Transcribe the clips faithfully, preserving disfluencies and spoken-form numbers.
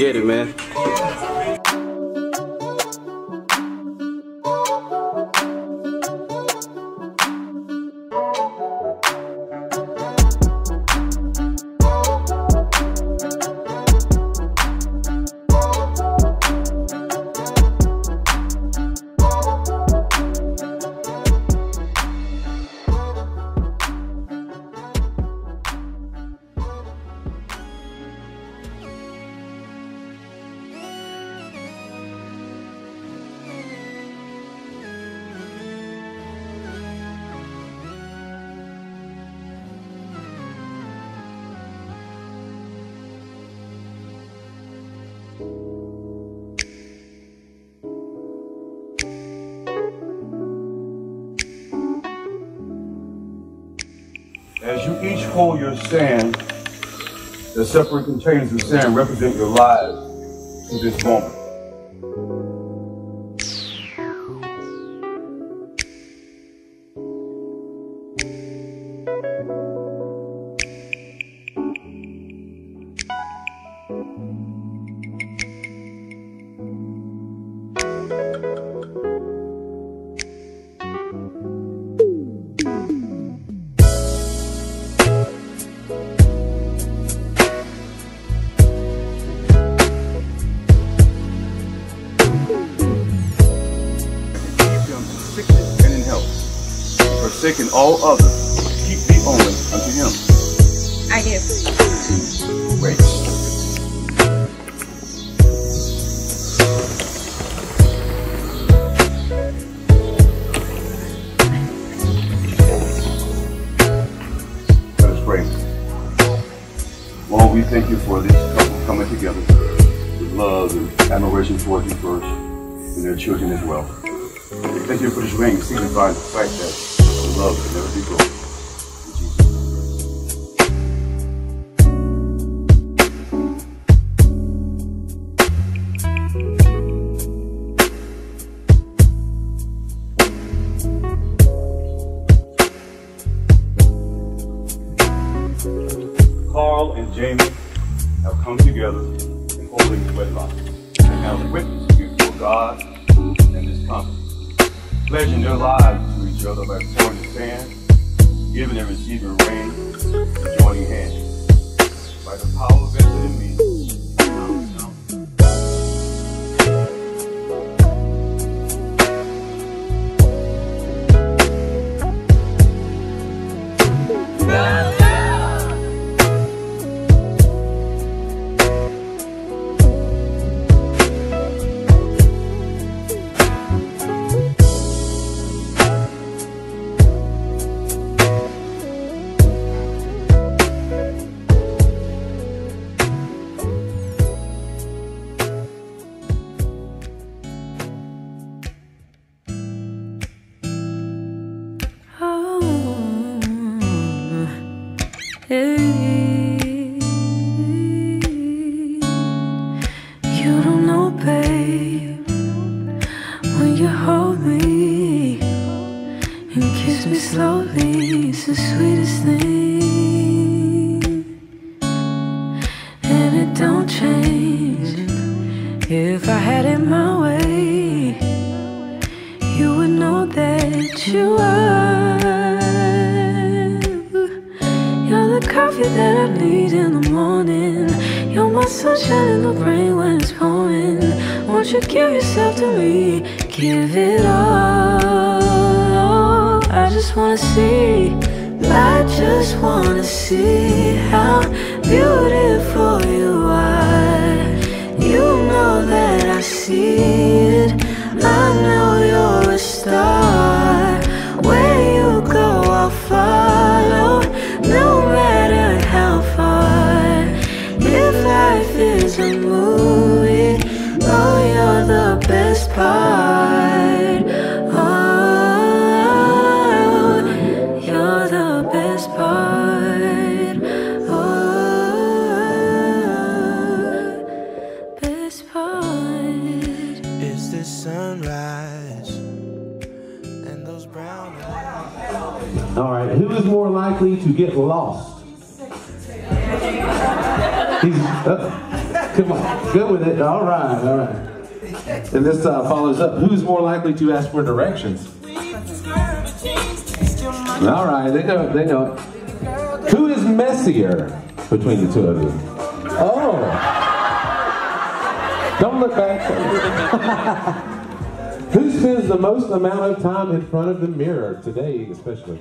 Appreciate it, man. As you each hold your sand, the separate containers of sand represent your lives to this moment. Forsaking all others, keep thee only unto him. I do. Great. Let us pray. Lord, we thank you for this couple coming together with love and admiration towards you first and their children as well. We thank you for this ring, signifying the fact that love can never be broken. Carl and Jamie have come together in holy wedlock and have witnessed before God and this company, pledging their lives to each other by pouring the sand, giving and receiving rain, and joining hands. By the power vested in me, you don't know, babe, when you hold me and kiss me slowly, it's the sweetest thing, and it don't change. If I had it my way, you would know that you are. You're the coffee that I need in the morning. You're my sunshine in the rain when it's pouring. Won't you give yourself to me? Give it all. I just wanna see, I just wanna see how beautiful you are. You know that I see it. I know you're a star. Where you go, I'll follow, no matter how far. If life is a movie, oh, you're the best part. Oh, you're the best part. Oh, best part. It's the sunrise and those brown eyes. All right, who is more likely to get lost? He's, uh, Come on, good with it. All right, all right. And this uh, follows up. Who's more likely to ask for directions? All right, they know it, they know it. Who is messier between the two of you? Oh. Don't look back. Who spends the most amount of time in front of the mirror today, especially?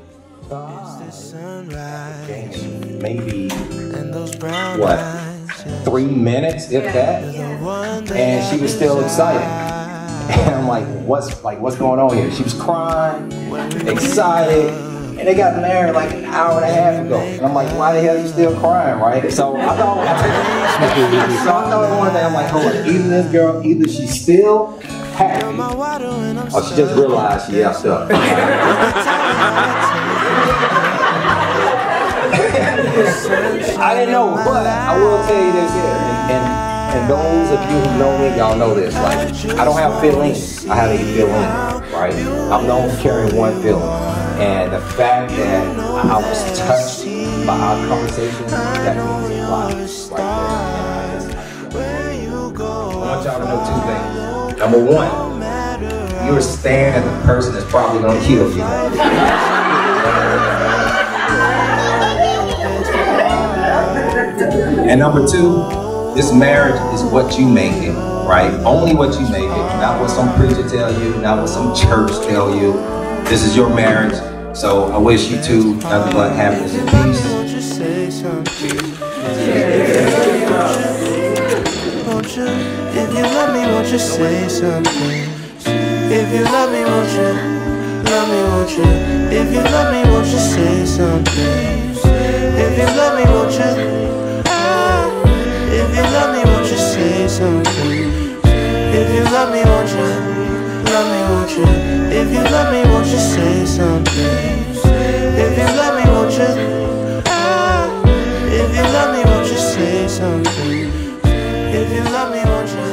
Maybe, what, three minutes, if that? And she was still excited. And I'm like, what's like, what's going on here? She was crying, excited, and they got married like an hour and a half ago. And I'm like, why the hell are you still crying, right? So I thought, so I thought one day, I'm like, hold on, either this girl, either she's still happy, or she just realized she effed up. I didn't know, but I will tell you this here, and, and, and those of you who know me, y'all know this, like, I don't have feelings, I have a feeling, right? I'm known for carrying one feeling, and the fact that I was touched by our conversation, that means a lot, right there. I want y'all to know two things. Number one, you're staring at the person that's probably gonna kill you. And number two, this marriage is what you make it, right? Only what you make it, not what some preacher tell you, not what some church tell you. This is your marriage, so I wish you two nothing but happiness and peace. If you love me, won't you say something? If you love me, won't you? Love me, won't you? If you love me, won't you say something? If you love me, won't you? If you love me, won't you say something? If you love me, won't you? Love me, won't you? If you love me, won't you say something? If you love me, won't you? If you love me, won't you say something? If you love me, won't you?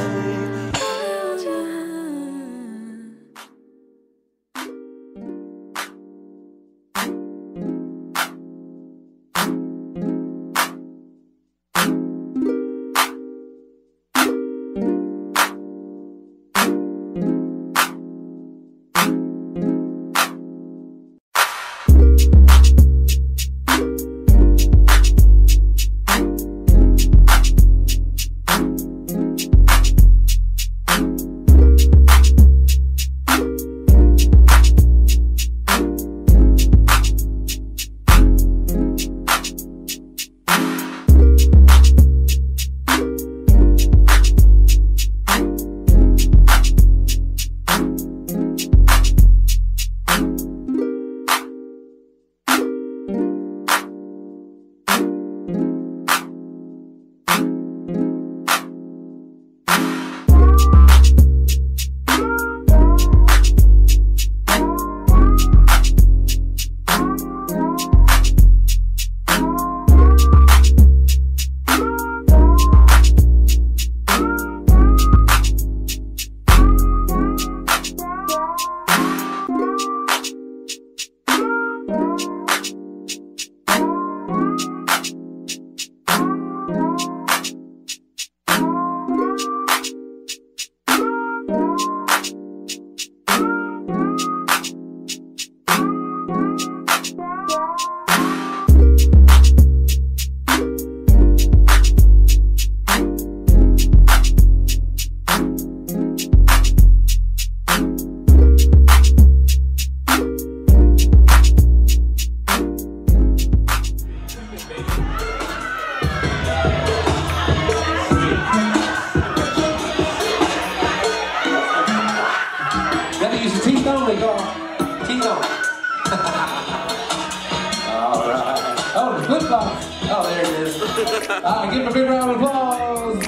Oh, there it is. Uh, give him a big round of applause.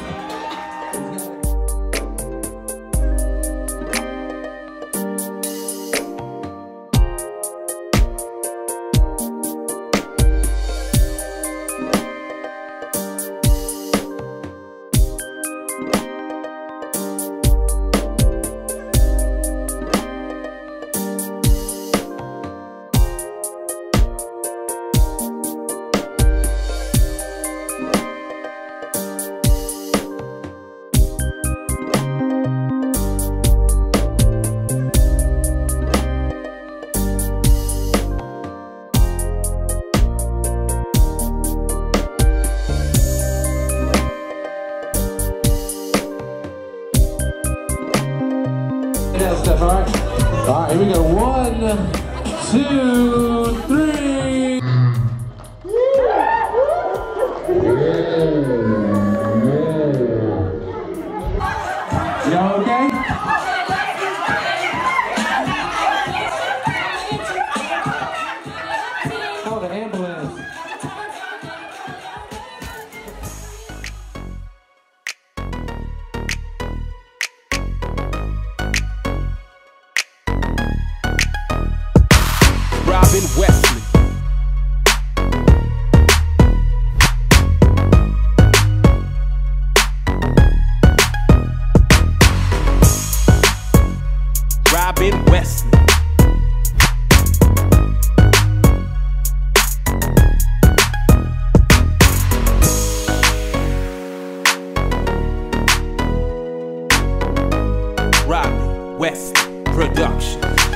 that stuff, all right? All right, here we go. One, two, three. Y'all okay? Call the ambulance. Robin Wesley. Robin Wesley. Robin Wesley Productions.